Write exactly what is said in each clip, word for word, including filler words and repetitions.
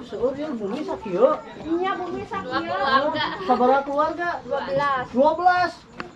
Uh, seueur ya bumi sakieu. Iya, bumi sakieu. Keluarga. Sabaraha keluarga? dua belas. dua belas.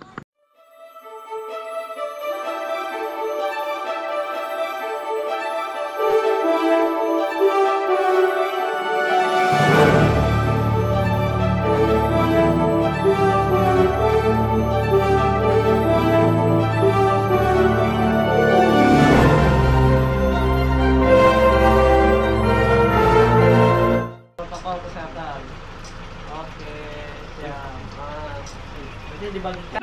Protokol kesehatan. Oke, siap. Mas. Jadi dibagikan.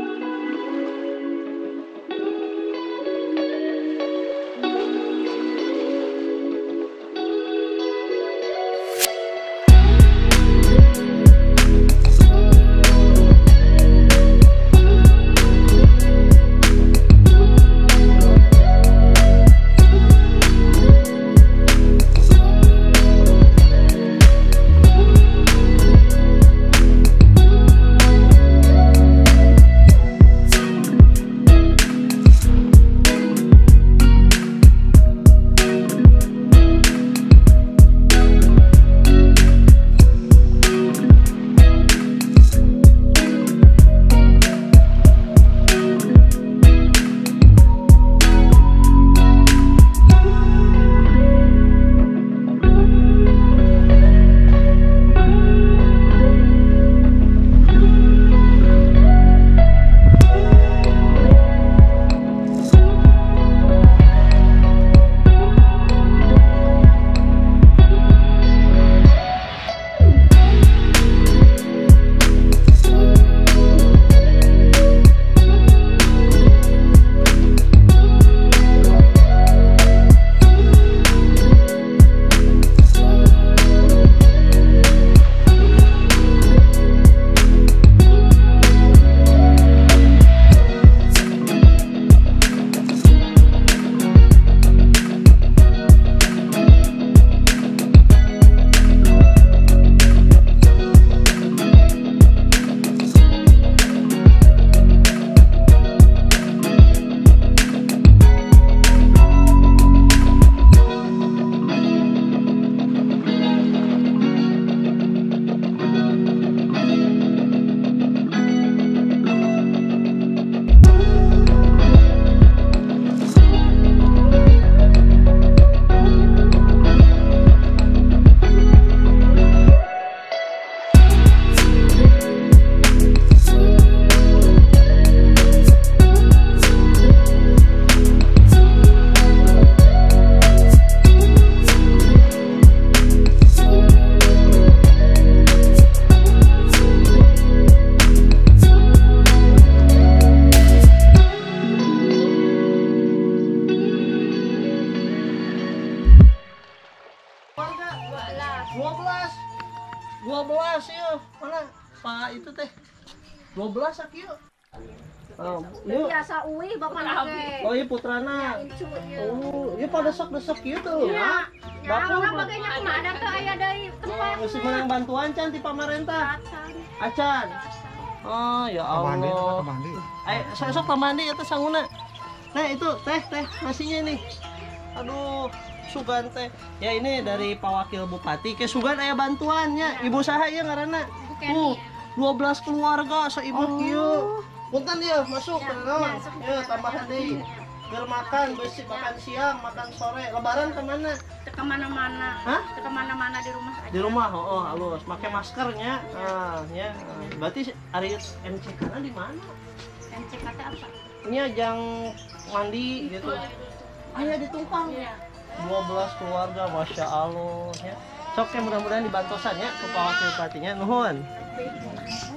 dua belas. dua belas ya. Mana Pak itu teh? dua belas sakieu. Oh, yuk. Biasa uih bapak lagi. Oh, iya putrana. Oh, iya pada sok-desok gitu. Iya. Ya, Bakul. orang bagainya kemana tuh aya dari tempat. Mesti menang bantuan can ti pamarentah. Acan. Acan. Oh, ya Allah. Eh, sok pamandi eta sanguna. Nah, itu teh teh nasinya nih. Aduh, Sugan teh. Ya ini dari Pak Wakil Bupati ke Sugan aya bantuannya. Ibu saha ieu ngaranna? Tuh, dua belas keluarga saibu kieu. Punten ya masuk Ya, naon? masuk. Ya tambahan deui. Keur makan besi makan siang, makan sore. Lebaran kemana? Ke mana-mana. Hah? Ke mana-mana di rumah aja. Di rumah, oh, oh halus. Pakai maskernya. Ah, ya. Berarti Ari M C K-na di mana? M C K apa? Ini ajang mandi gitu. Ayah ditumpang. dua belas keluarga, Masya Allah ya. Sok ya mudah-mudahan dibantosan ya ke Pak Wakil Bupatinya. Nuhun.